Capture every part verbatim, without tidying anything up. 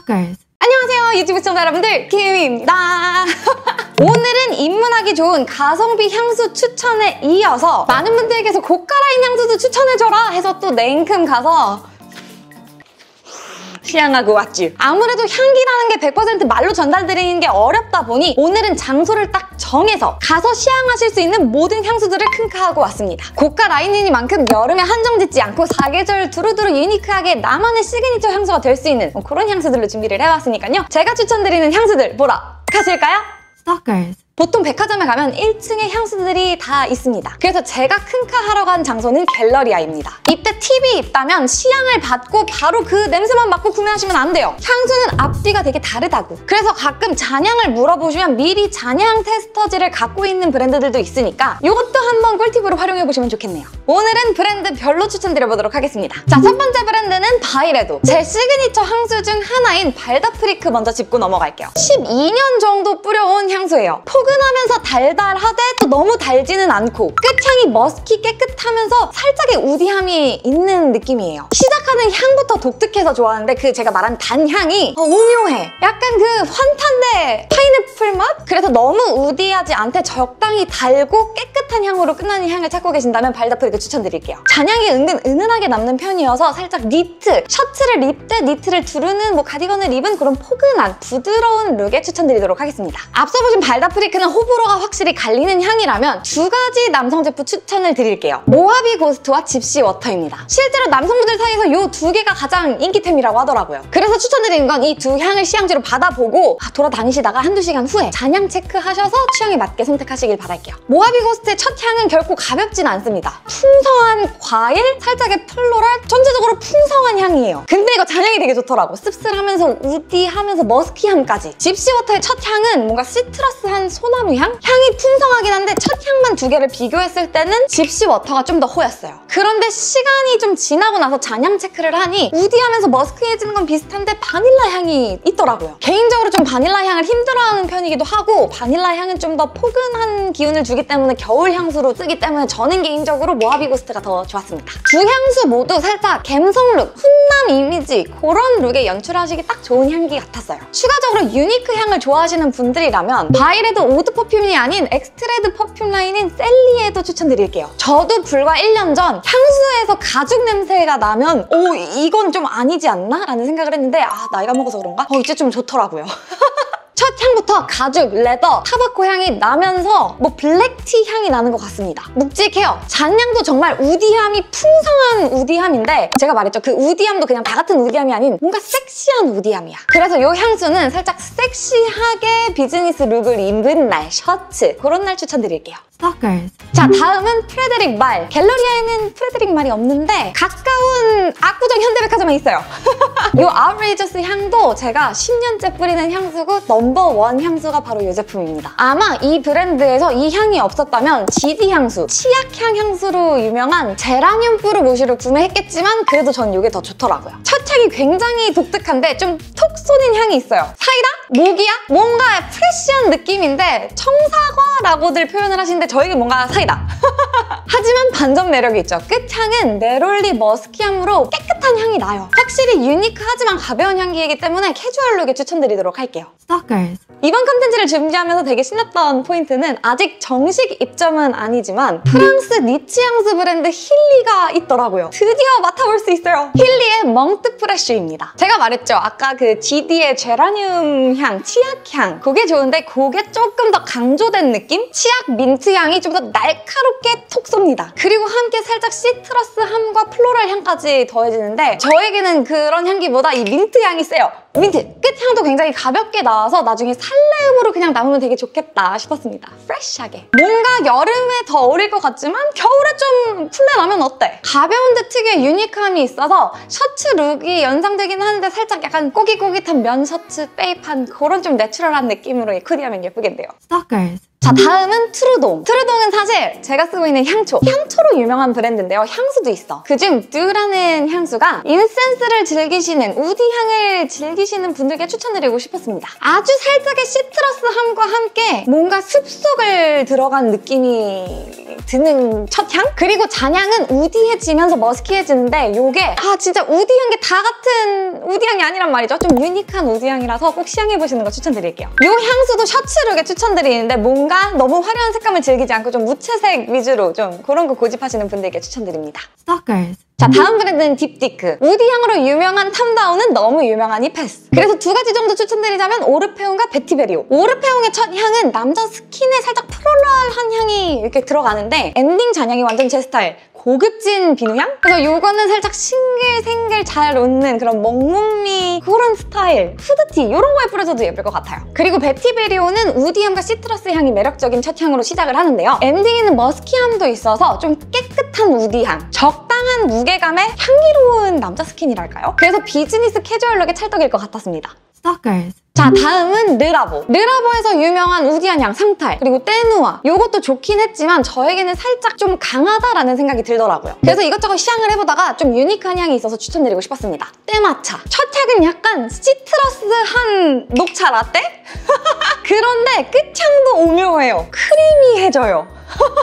Stalkers. 안녕하세요 유튜브 시청자 여러분들, 김입니다. 오늘은 입문하기 좋은 가성비 향수 추천에 이어서 많은 분들께서 고가라인 향수도 추천해줘라 해서 또 냉큼 가서 시향하고 왔지. 아무래도 향기라는 게 백 퍼센트 말로 전달드리는 게 어렵다 보니 오늘은 장소를 딱 정해서 가서 시향하실 수 있는 모든 향수들을 큰카하고 왔습니다. 고가 라인이니만큼 여름에 한정짓지 않고 사계절 두루두루 유니크하게 나만의 시그니처 향수가 될 수 있는 그런 향수들로 준비를 해봤으니까요. 제가 추천드리는 향수들 보러 가실까요? Stalkers. 보통 백화점에 가면 일 층에 향수들이 다 있습니다. 그래서 제가 큰카 하러 간 장소는 갤러리아입니다. 이때 팁이 있다면 시향을 받고 바로 그 냄새만 맡고 구매하시면 안 돼요. 향수는 앞뒤가 되게 다르다고. 그래서 가끔 잔향을 물어보시면 미리 잔향 테스터지를 갖고 있는 브랜드들도 있으니까 이것도 한번 꿀팁으로 활용해보시면 좋겠네요. 오늘은 브랜드 별로 추천드려보도록 하겠습니다. 자, 첫 번째 브랜드는 바이레도. 제 시그니처 향수 중 하나인 발다프리크 먼저 짚고 넘어갈게요. 십이 년 정도 뿌려온 향수예요. 포근하면서 달달하되 또 너무 달지는 않고 끝향이 머스키 깨끗하면서 살짝의 우디함이 있는 느낌이에요. 시작하는 향부터 독특해서 좋아하는데 그 제가 말한 단향이 어, 오묘해. 약간 그 환탄데 파인애플 맛? 그래서 너무 우디하지 않되 적당히 달고 깨끗한 향으로 끝나는 향을 찾고 계신다면 발다프리크 추천드릴게요. 잔향이 은근 은은하게 남는 편이어서 살짝 니트, 셔츠를 입되 니트를 두르는 뭐 가디건을 입은 그런 포근한 부드러운 룩에 추천드리도록 하겠습니다. 앞서 보신 발다프리크 는 호불호가 확실히 갈리는 향이라면 두 가지 남성 제품 추천을 드릴게요. 모하비 고스트와 집시 워터입니다. 실제로 남성분들 사이에서 이 두 개가 가장 인기템이라고 하더라고요. 그래서 추천드리는 건 이 두 향을 시향지로 받아보고 아, 돌아다니시다가 한두 시간 후에 잔향 체크하셔서 취향에 맞게 선택하시길 바랄게요. 모하비 고스트의 첫 향은 결코 가볍진 않습니다. 풍성한 과일, 살짝의 플로럴, 전체적으로 풍성한 향이에요. 근데 이거 잔향이 되게 좋더라고. 씁쓸하면서 우디하면서 머스키함까지. 집시 워터의 첫 향은 뭔가 시트러스한 소나무 향? 향이 풍성하긴 한데 첫 향만 두 개를 비교했을 때는 집시 워터가 좀 더 호였어요. 그런데 시간이 좀 지나고 나서 잔향 체크를 하니 우디하면서 머스크해지는 건 비슷한데 바닐라 향이 있더라고요. 개인적으로 좀 바닐라 향을 힘들어하는 편이기도 하고 바닐라 향은 좀 더 포근한 기운을 주기 때문에 겨울 향수로 쓰기 때문에 저는 개인적으로 모하비 고스트가 더 좋았습니다. 두 향수 모두 살짝 갬성룩, 훈남 이미지 그런 룩에 연출하시기 딱 좋은 향기 같았어요. 추가적으로 유니크 향을 좋아하시는 분들이라면 바이레도 오드 퍼퓸이 아닌 엑스트레드 퍼퓸 라인인 셀리에도 추천드릴게요. 저도 불과 일 년 전 향수에서 가죽 냄새가 나면 오 이건 좀 아니지 않나? 라는 생각을 했는데 아 나이가 먹어서 그런가? 어 이제 좀 좋더라고요. 첫 향부터 가죽, 레더, 타바코 향이 나면서 뭐 블랙티 향이 나는 것 같습니다. 묵직해요. 잔향도 정말 우디함이 풍성한 우디함인데 제가 말했죠. 그 우디함도 그냥 다 같은 우디함이 아닌 뭔가 섹시한 우디함이야. 그래서 이 향수는 살짝 섹시하게 비즈니스 룩을 입은 날, 셔츠 그런 날 추천드릴게요. Stalkers. 자, 다음은 프레드릭 말. 갤러리아에는 프레드릭 말이 없는데 가까운 압구정 현대백화점에 있어요. 이 아우트레이저스 향도 제가 십 년째 뿌리는 향수고 넘버원 향수가 바로 이 제품입니다. 아마 이 브랜드에서 이 향이 없었다면 지디 향수, 치약향 향수로 유명한 제라늄 뿌르모시를 구매했겠지만 그래도 전 이게 더 좋더라고요. 첫 향이 굉장히 독특한데 좀 톡 쏘는 향이 있어요. 사이다? 모기야? 뭔가 프레쉬한 느낌인데 청사과라고들 표현을 하시는데 저에게 뭔가 사이다. 하지만 반전 매력이 있죠. 끝향은 네롤리 머스키함으로 깨끗한 향이 나요. 확실히 유니크하지만 가벼운 향기이기 때문에 캐주얼 룩에 추천드리도록 할게요. Stalkers. 이번 컨텐츠를 준비하면서 되게 신났던 포인트는 아직 정식 입점은 아니지만 프랑스 니치 향수 브랜드 힐리가 있더라고요. 드디어 맡아볼 수 있어요. 힐리의 멍뜨 프레쉬입니다. 제가 말했죠. 아까 그 지디의 제라늄 향, 치약 향 그게 좋은데 그게 조금 더 강조된 느낌? 치약 민트 향이 좀 더 날카롭게 톡 쏩니다. 그리고 함께 살짝 시트러스함과 플로럴 향까지 더해지는데 저에게는 그런 향기보다 이 민트 향이 세요. 민트! 끝향도 굉장히 가볍게 나와서 나중에 살레음으로 그냥 남으면 되게 좋겠다 싶었습니다. 프레쉬하게. 뭔가 여름에 더 어울릴 것 같지만 겨울에 좀 풀려나면 어때? 가벼운데 특유의 유니크함이 있어서 셔츠 룩이 연상되긴 하는데 살짝 약간 꼬깃꼬깃한 면 셔츠, 빼입한 그런 좀 내추럴한 느낌으로 코디하면 예쁘겠네요. Stalkers. 자, 다음은 트루동. 트루동은 사실 제가 쓰고 있는 향초. 향초로 유명한 브랜드인데요. 향수도 있어. 그중 듀라는 향수가 인센스를 즐기시는, 우디 향을 즐기시는 분들께 추천드리고 싶었습니다. 아주 살짝의 시트러스함과 함께 뭔가 숲속을 들어간 느낌이 드는 첫 향? 그리고 잔향은 우디해지면서 머스키해지는데 요게 아 진짜 우디향 게 다 같은 우디향이 아니란 말이죠. 좀 유니크한 우디향이라서 꼭 시향해보시는 거 추천드릴게요. 요 향수도 셔츠룩에 추천드리는데 뭔가 너무 화려한 색감을 즐기지 않고 좀 무채색 위주로 좀 그런 거 고집하시는 분들께 추천드립니다. Stalkers. 자, 다음 브랜드는 딥티크. 우디향으로 유명한 탐다운은 너무 유명하니 패스. 그래서 두 가지 정도 추천드리자면 오르페온과 베티베리오. 오르페온의 첫 향은 남자 스킨에 살짝 플로럴한 향이 이렇게 들어가는데 엔딩 잔향이 완전 제 스타일. 고급진 비누향? 그래서 요거는 살짝 싱글생글 잘 웃는 그런 먹문미 그런 스타일. 후드티 이런 거에 뿌려줘도 예쁠 것 같아요. 그리고 베티베리오는 우디함과 시트러스 향이 매력적인 첫 향으로 시작을 하는데요. 엔딩에는 머스키함도 있어서 좀 깨끗한 우디향. 적당한 무게감의 향기로운 남자 스킨이랄까요? 그래서 비즈니스 캐주얼룩의 찰떡일 것 같았습니다. Stalkers. 자, 다음은 르라보. 르라보에서 유명한 우디한 향 상탈, 그리고 때누아. 요것도 좋긴 했지만 저에게는 살짝 좀 강하다라는 생각이 들더라고요. 그래서 이것저것 시향을 해보다가 좀 유니크한 향이 있어서 추천드리고 싶었습니다. 때마차. 첫 향은 약간 시트러스한 녹차 라떼? 그런데 끝향도 오묘해요. 크리미해져요.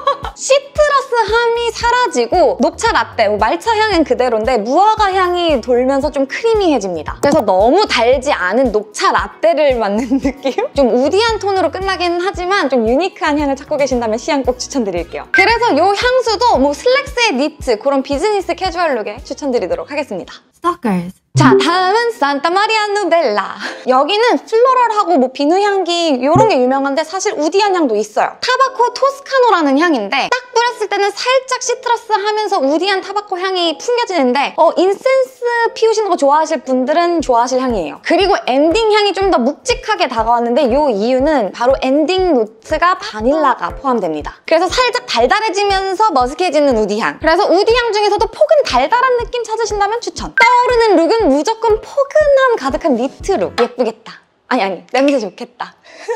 시트러스함이 사라지고 녹차 라떼, 말차 향은 그대로인데 무화과 향이 돌면서 좀 크리미해집니다. 그래서 너무 달지 않은 녹차 라떼를 맡는 느낌? 좀 우디한 톤으로 끝나긴 하지만 좀 유니크한 향을 찾고 계신다면 시향 꼭 추천드릴게요. 그래서 이 향수도 뭐 슬랙스의 니트, 그런 비즈니스 캐주얼룩에 추천드리도록 하겠습니다. Stalkers. 자, 다음은 산타 마리아 누벨라. 여기는 플로럴하고 뭐 비누향기 이런 게 유명한데 사실 우디한 향도 있어요. 타바코 토스카노라는 향인데 딱 뿌렸을 때는 살짝 시트러스하면서 우디한 타바코 향이 풍겨지는데 어, 인센스 피우시는 거 좋아하실 분들은 좋아하실 향이에요. 그리고 엔딩 향이 좀 더 묵직하게 다가왔는데 이 이유는 바로 엔딩 노트가 바닐라가 포함됩니다. 그래서 살짝 달달해지면서 머스키해지는 우디향. 그래서 우디향 중에서도 포근 달달한 느낌 찾으신다면 추천. 떠오르는 룩은 무조건 포근함 가득한 니트 룩. 예쁘겠다. 아니 아니 냄새 좋겠다.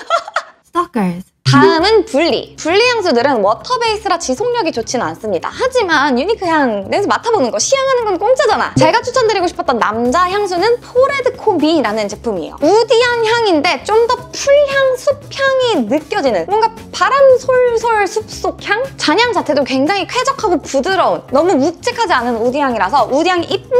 Stalkers. 다음은 분리. 분리 향수들은 워터 베이스라 지속력이 좋지는 않습니다. 하지만 유니크 향 냄새 맡아보는 거, 시향하는 건 공짜잖아. 제가 추천드리고 싶었던 남자 향수는 포레드코미라는 제품이에요. 우디한 향인데 좀 더 풀향, 숲향이 느껴지는 뭔가 바람 솔솔 숲속 향? 잔향 자체도 굉장히 쾌적하고 부드러운, 너무 묵직하지 않은 우디향이라서 우디향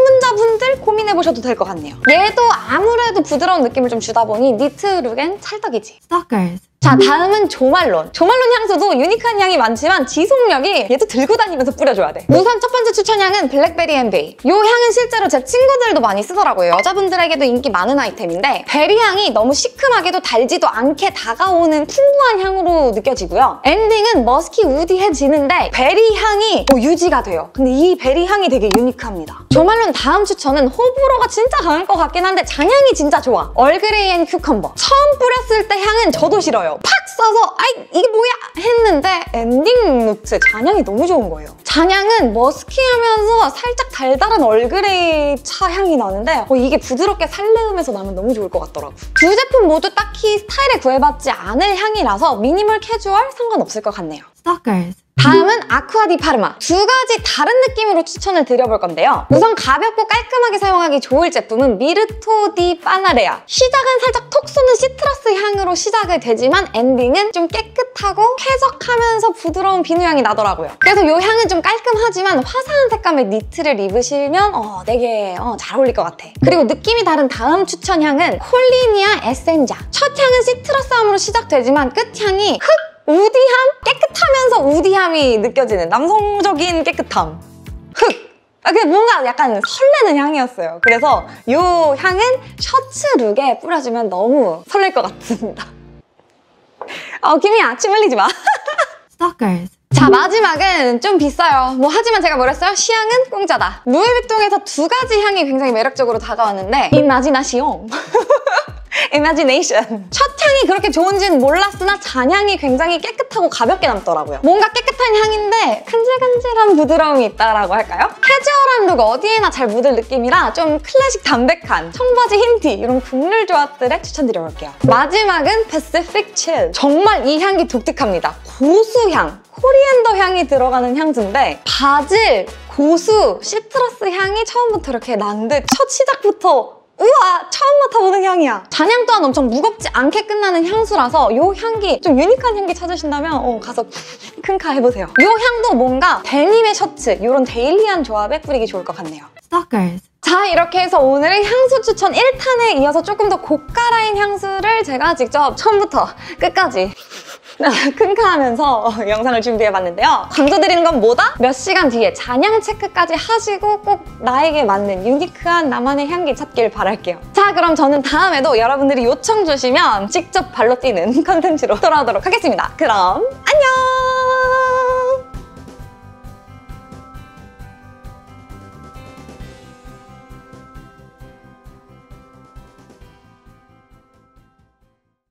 입문자분들 고민해보셔도 될 것 같네요. 얘도 아무래도 부드러운 느낌을 좀 주다 보니 니트 룩엔 찰떡이지. Stalkers. 자, 다음은 조말론. 조말론 향수도 유니크한 향이 많지만 지속력이 얘도 들고 다니면서 뿌려줘야 돼. 우선 첫 번째 추천향은 블랙베리 앤 베이. 이 향은 실제로 제 친구들도 많이 쓰더라고요. 여자분들에게도 인기 많은 아이템인데 베리 향이 너무 시큼하게도 달지도 않게 다가오는 풍부한 향으로 느껴지고요. 엔딩은 머스키 우디해지는데 베리 향이 어, 유지가 돼요. 근데 이 베리 향이 되게 유니크합니다. 조말론 다음 추천은 호불호가 진짜 강할 것 같긴 한데 잔향이 진짜 좋아. 얼그레이 앤 큐컴버. 처음 뿌렸을 때 향은 저도 싫어요. 팍 써서 아이 이게 뭐야 했는데 엔딩 노트 잔향이 너무 좋은 거예요. 잔향은 머스키하면서 살짝 달달한 얼그레이 차 향이 나는데 어, 이게 부드럽게 살레음에서 나면 너무 좋을 것 같더라고. 두 제품 모두 딱히 스타일에 구애받지 않을 향이라서 미니멀 캐주얼 상관없을 것 같네요. Stalkers. 다음은 아쿠아 디 파르마. 두 가지 다른 느낌으로 추천을 드려볼 건데요. 우선 가볍고 깔끔하게 사용하기 좋을 제품은 미르토 디 파나레아. 시작은 살짝 톡 쏘는 시트러스 향으로 시작이 되지만 엔딩은 좀 깨끗하고 쾌적하면서 부드러운 비누향이 나더라고요. 그래서 이 향은 좀 깔끔하지만 화사한 색감의 니트를 입으시면 어, 되게 어, 잘 어울릴 것 같아. 그리고 느낌이 다른 다음 추천향은 콜리니아 에센자. 첫 향은 시트러스함으로 시작되지만 끝향이 흑! 우디함? 깨끗하면서 우디함이 느껴지는 남성적인 깨끗함. 흑! 아, 그냥 뭔가 약간 설레는 향이었어요. 그래서 이 향은 셔츠 룩에 뿌려주면 너무 설렐 것 같습니다. 어, 김이야, 침 흘리지 마. Stalkers. 자, 마지막은 좀 비싸요. 뭐 하지만 제가 뭐랬어요? 시향은 공짜다. 루이비통에서 두 가지 향이 굉장히 매력적으로 다가왔는데 이마지나시옹. imagination. 첫 향이 그렇게 좋은지는 몰랐으나 잔향이 굉장히 깨끗하고 가볍게 남더라고요. 뭔가 깨끗한 향인데 간질간질한 부드러움이 있다라고 할까요? 캐주얼한 룩 어디에나 잘 묻을 느낌이라 좀 클래식 담백한 청바지 흰 티 이런 국룰 조합들에 추천드려볼게요. 마지막은 Pacific Chill. 정말 이 향기 독특합니다. 고수향, 코리앤더 향이 들어가는 향수인데 바질, 고수, 시트러스 향이 처음부터 이렇게 나는데 첫 시작부터 우와! 처음 맡아보는 향이야. 잔향 또한 엄청 무겁지 않게 끝나는 향수라서 이 향기, 좀 유니크한 향기 찾으신다면 어, 가서 큰카 해보세요. 이 향도 뭔가 데님의 셔츠, 이런 데일리한 조합에 뿌리기 좋을 것 같네요. Stalkers. 자, 이렇게 해서 오늘은 향수 추천 일 탄에 이어서 조금 더 고가라인 향수를 제가 직접 처음부터 끝까지 큰카하면서 영상을 준비해봤는데요. 강조드리는 건 뭐다? 몇 시간 뒤에 잔향 체크까지 하시고 꼭 나에게 맞는 유니크한 나만의 향기 찾길 바랄게요. 자, 그럼 저는 다음에도 여러분들이 요청 주시면 직접 발로 뛰는 컨텐츠로 돌아오도록 하겠습니다. 그럼 안녕!